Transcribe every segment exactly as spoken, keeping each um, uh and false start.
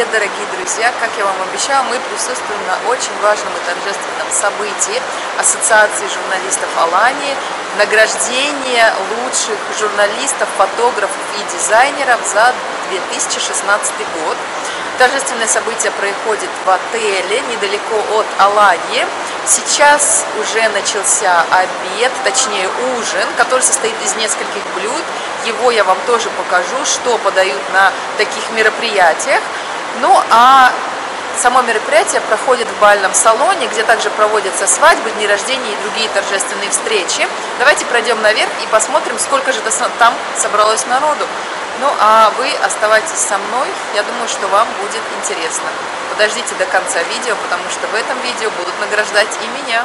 привет, дорогие друзья! Как я вам обещала, мы присутствуем на очень важном и торжественном событии Ассоциации журналистов Алании, награждение лучших журналистов, фотографов и дизайнеров за две тысячи шестнадцатый год. Торжественное событие происходит в отеле недалеко от Алании. Сейчас уже начался обед, точнее ужин, который состоит из нескольких блюд. Его я вам тоже покажу, что подают на таких мероприятиях. Ну а само мероприятие проходит в бальном салоне, где также проводятся свадьбы, дни рождения и другие торжественные встречи. Давайте пройдем наверх и посмотрим, сколько же там собралось народу. Ну а вы оставайтесь со мной, я думаю, что вам будет интересно. Подождите до конца видео, потому что в этом видео будут награждать и меня.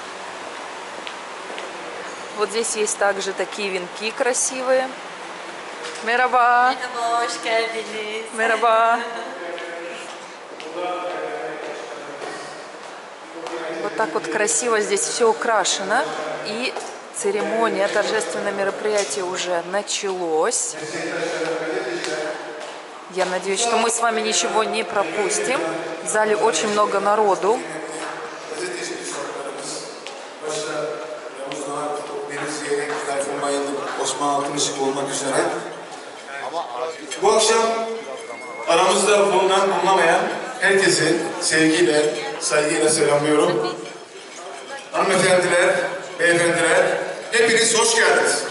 Вот здесь есть также такие венки красивые. Merhaba. Merhaba, hoş geldiniz. Merhaba. Вот так вот красиво здесь все украшено. И церемония, торжественное мероприятие уже началось. Я надеюсь, что мы с вами ничего не пропустим. В зале очень много народу. Bu akşam aramızda bulunan bulunamayan herkesi sevgiyle, saygıyla selamlıyorum. Hanımefendiler, beyefendiler, hepiniz hoş geldiniz.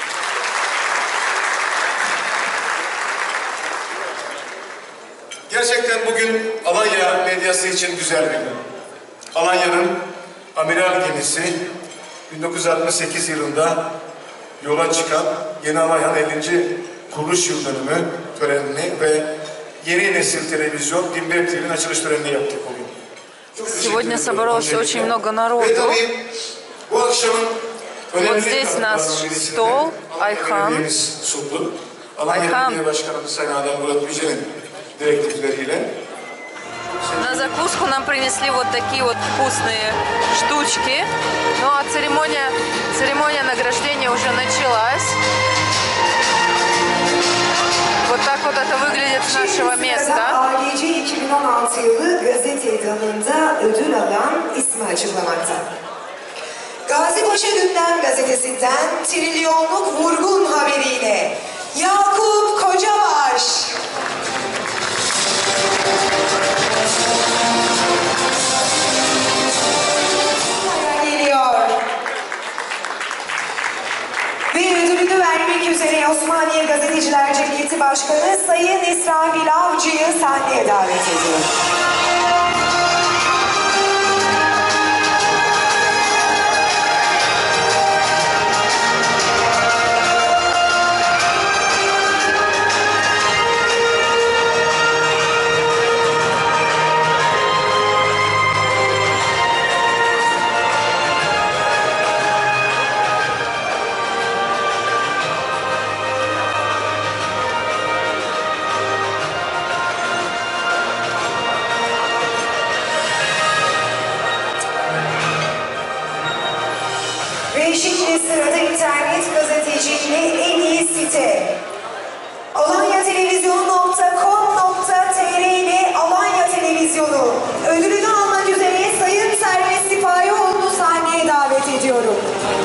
Gerçekten bugün Alanya medyası için güzel bir gün. Alanya'nın amiral gemisi bin dokuz yüz altmış sekiz yılında yola çıkan Yeni Alanya'nın ellinci kuruluş yıl dönümü törenini ve yeni nesil televizyon Dimber T V'nin açılış törenini yaptık bugün. Сегодня собралось очень много народу. Вот здесь наш стол, Ayhan. Ayhan. На закуску нам принесли вот такие вот вкусные штучки. Ну а церемония, церемония награждения уже началась. Вот так вот это выглядит с нашего места. A G C iki bin on altı yılı gazete dalında ödül alan ismi açıklamakta. Gazipaşa Gündem Gazetesi'nden trilyonluk vurgun haberiyle Yakup Kocabaş. Geliyor. Ve ödülünü vermek üzere Osmaniye Gazeteciler Cemiyeti Başkanı Sayın İsrafil Avcı'yı sahneye davet ediyor. Ve şimdi sırada internet gazeteciliği en iyi site. Alanya Televizyon nokta com nokta tr ile Alanya Televizyonu ödülünü almak üzere Sayın Servet Sipahioğlu'nu sahneye davet ediyorum.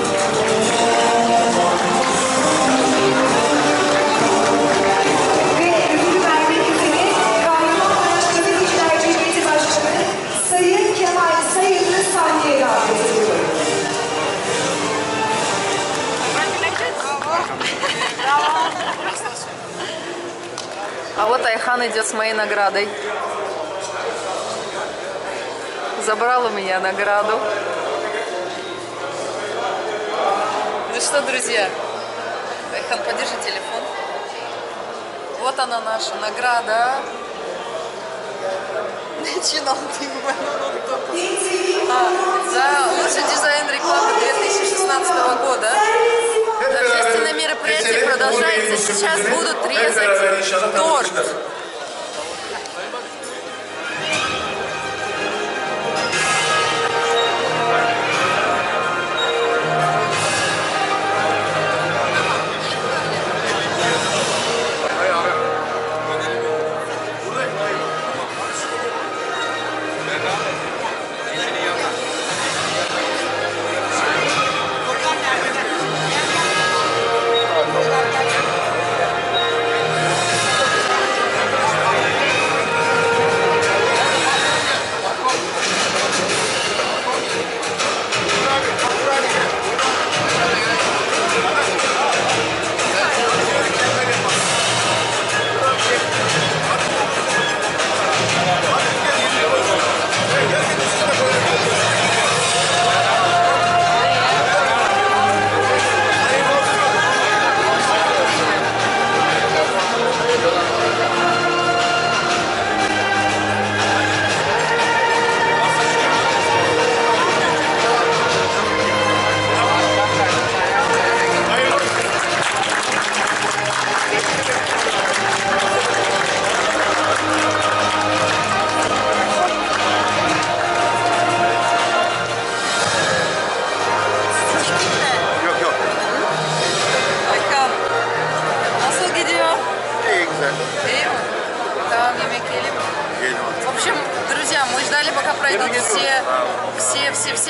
Ve ödülü vermek üzere Kahramanmaraş Gazeteciler Cemiyeti Başkanı Sayın Kemal Sayın'ı sahneye davet ediyorum. А вот Айхан идет с моей наградой. Забрал у меня награду. Ну что, друзья, Айхан, подержи телефон. Вот она, наша награда. Начинал ты за лучший дизайн рекламы две тысячи шестнадцатого года. Торжественное мероприятие продолжается. Сейчас будут резать торт.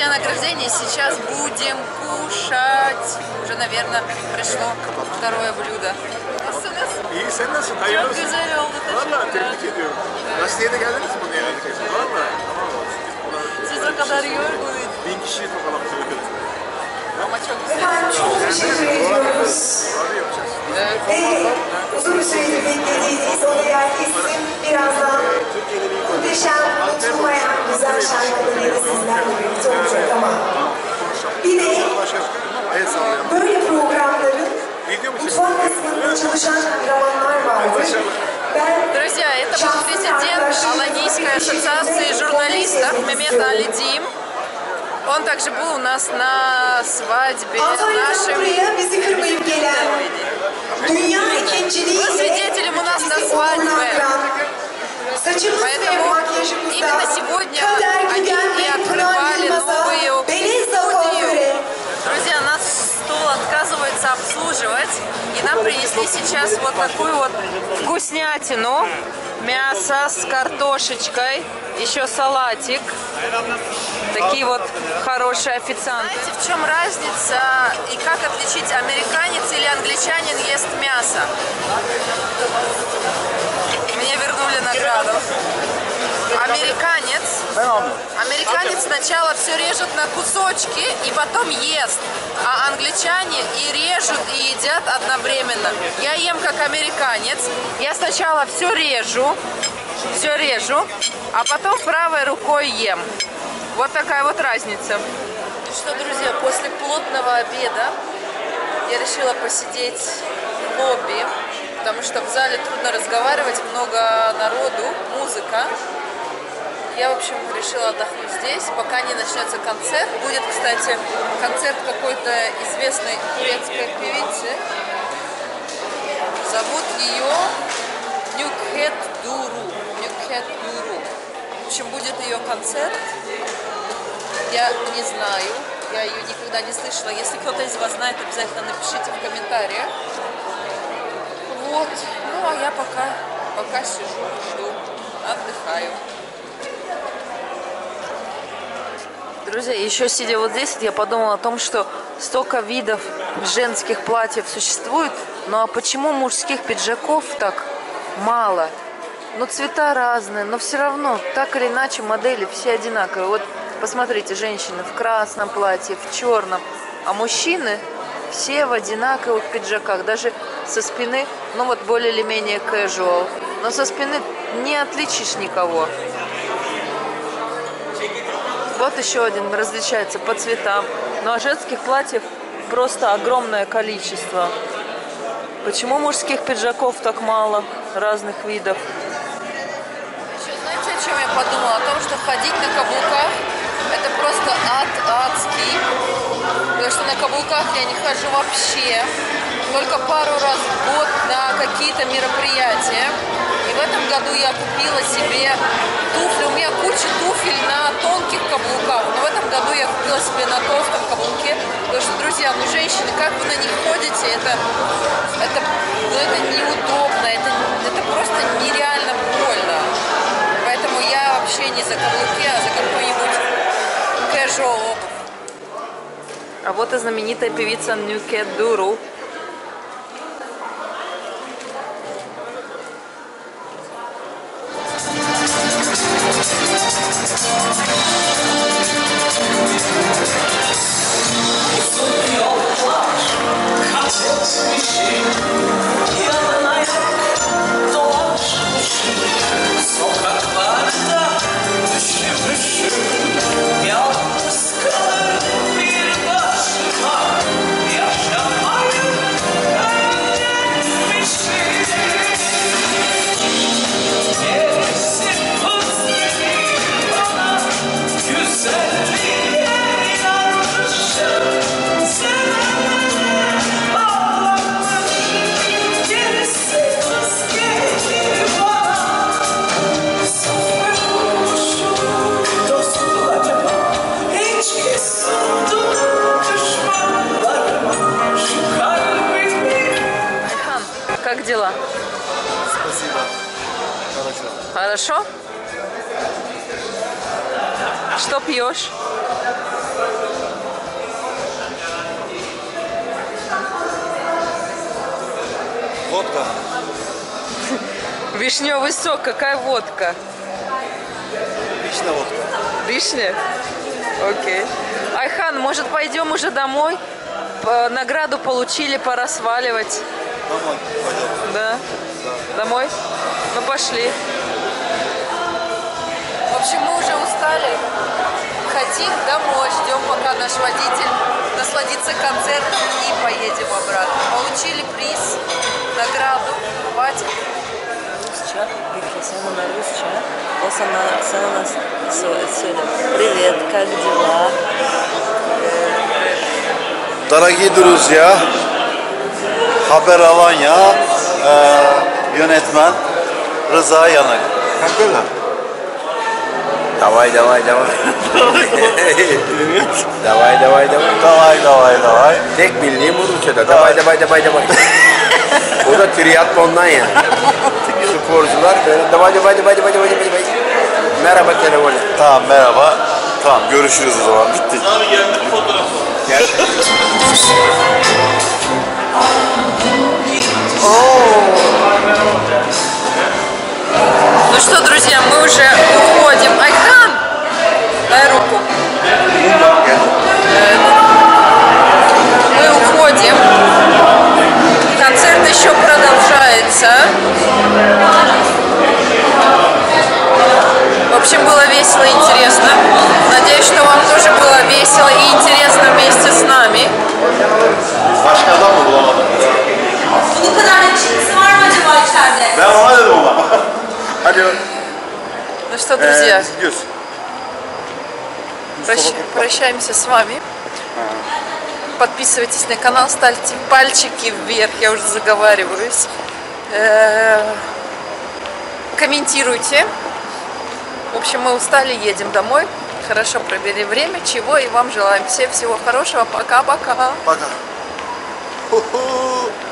После награждения сейчас будем кушать. Уже, наверное, пришло второе блюдо. Nasılsınız? İyi, sen nasılsın? Hayırlı Çok olsun. güzel oldu. Valla Teşekkürler. tebrik ediyorum. Gazeteye de geldiniz mi bunu evlendik için? Valla. Siz o kadar yorgunuz. Bin kişiyi topalamış öyle. Ama çok güzel. Efendim çok teşekkür ediyoruz. Abi yapacağız. Ve uzun bir süredir beklediğiniz o diğer isim birazdan muhteşem, unutulmayan güzel şarkılarıyla sizlerle birlikte olacak ama bir de El sallayalım. böyle programların Video mu mutfak kısmında çalışan kahramanlar vardır. Ben Друзья, это был президент Аланийской ассоциации журналистов Мемет Алидим. Он также был у нас на свадьбе Antalya'dan нашей. buraya bizi kırmayıp gelen dünya ikinciliğiyle Вы свидетелем у нас на bizi свадьбе. onurlandıran, saçımız ve Поэтому makyajımızda именно сегодня Kader они Güden и ve Pınar открывали Yılmaz'a новую Beleza студию. Kuaföre Друзья, нас стол отказывается обслуживать, и нам принесли сейчас вот такую вот вкуснятину, мясо с картошечкой, еще салатик. Такие вот хорошие официанты. Знаете, в чем разница и как отличить, американец или англичанин ест мясо? Мне вернули награду. Американец, американец сначала все режет на кусочки и потом ест, а англичане и режут, и едят одновременно. Я ем как американец, я сначала все режу, все режу, а потом правой рукой ем. Вот такая вот разница. Ну что, друзья, после плотного обеда я решила посидеть в лобби, потому что в зале трудно разговаривать, много народу, музыка. Я, в общем, решила отдохнуть здесь, пока не начнется концерт. Будет, кстати, концерт какой-то известной турецкой певицы. Зовут ее Нюкхет Дуру. Нюкхет Дуру. В общем, будет ее концерт. Я не знаю, я ее никогда не слышала. Если кто-то из вас знает, обязательно напишите в комментариях. Вот. Ну, а я пока, пока сижу, жду, отдыхаю. Друзья, еще сидя вот здесь, я подумала о том, что столько видов женских платьев существует, ну а почему мужских пиджаков так мало? Ну, цвета разные, но все равно, так или иначе, модели все одинаковые. Вот посмотрите, женщины в красном платье, в черном, а мужчины все в одинаковых пиджаках, даже со спины, ну вот более или менее casual, но со спины не отличишь никого. Вот еще один различается по цветам. Ну а женских платьев просто огромное количество. Почему мужских пиджаков так мало разных видов? Еще знаете, о чем я подумала? О том, что ходить на каблуках это просто ад адский. Потому что на каблуках я не хожу вообще. Только пару раз в год на какие-то мероприятия. И в этом году я купила себе туфли. У меня куча туфель на тонких каблуках. Но в этом году я купила себе на толстом каблуке. Потому что, друзья, ну женщины, как вы на них ходите, это, это, ну, это неудобно. Это, это просто нереально больно. Поэтому я вообще не за каблуки, а за какой-нибудь casual обувь. А вот и знаменитая певица Нюкхет Дуру. Как дела? Спасибо. Хорошо. Хорошо? Что пьешь? Водка. Вишневый сок, какая водка? Вишня водка. Вишня? Окей. Айхан, может, пойдем уже домой? По- Награду получили, пора сваливать. Домой пойдем. Да? Домой? Ну, пошли. В общем, мы уже устали. Хотим домой, ждем, пока наш водитель насладится концертом и поедем обратно. Получили приз, награду. Хватит. Чак, Бекисяна на русча. Осана Сана Селя. Привет, как дела? Дорогие друзья, Haber Alanya, e, yönetmen Rıza Yanık. Как было? Давай, давай, давай. Давай, давай, давай. Давай, давай, давай. Tek bildiğim bu Rusça'da. Davay, davay, davay, davay. O da triatlondan ya. Sporcular böyle davay, davay, davay, davay, davay, davay. Merhaba telefonu. Tamam, merhaba. Tamam, görüşürüz o zaman. Bitti. Gel. Ну что, друзья, мы уже уходим. Айхан! Дай руку. Мы уходим. Концерт еще продолжается. В общем, было весело и интересно. Надеюсь, что вам тоже было весело и интересно вместе с нами. Başka adam mı bulamadım? Bu kadar yakışıklısı var mı acaba içeride? Ben ona dedim ama. Hadi. Ну что, друзья, Biz gidiyoruz. прощ- прощаемся с вами. Подписывайтесь на канал, ставьте пальчики вверх, я уже заговариваюсь. Э, Комментируйте. В общем, мы устали, едем домой. Хорошо провели время, чего и вам желаем. Всем всего хорошего. Пока-пока. Пока. Ху-ху.